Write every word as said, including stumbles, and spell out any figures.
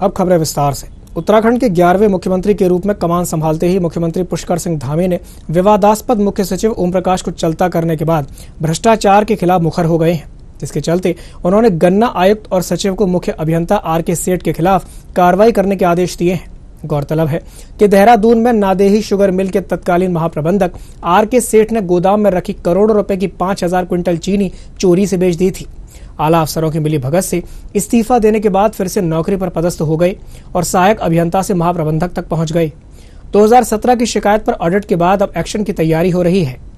अब खबरें विस्तार से। उत्तराखंड के ग्यारहवें मुख्यमंत्री के रूप में कमान संभालते ही मुख्यमंत्री पुष्कर सिंह धामी ने विवादास्पद मुख्य सचिव ओम प्रकाश को चलता करने के बाद भ्रष्टाचार के खिलाफ मुखर हो गए हैं, जिसके चलते उन्होंने गन्ना आयुक्त और सचिव को मुख्य अभियंता आर के सेठ के खिलाफ कार्रवाई करने के आदेश दिए हैं। गौरतलब है कि देहरादून में नादेही शुगर मिल के तत्कालीन महाप्रबंधक आर के सेठ ने गोदाम में रखी करोड़ों रुपए की पांच हजार क्विंटल चीनी चोरी से बेच दी थी। आला अफसरों की मिली भगत से इस्तीफा देने के बाद फिर से नौकरी पर पदस्थ हो गए और सहायक अभियंता से महाप्रबंधक तक पहुंच गए। दो हज़ार सत्रह की शिकायत पर ऑडिट के बाद अब एक्शन की तैयारी हो रही है।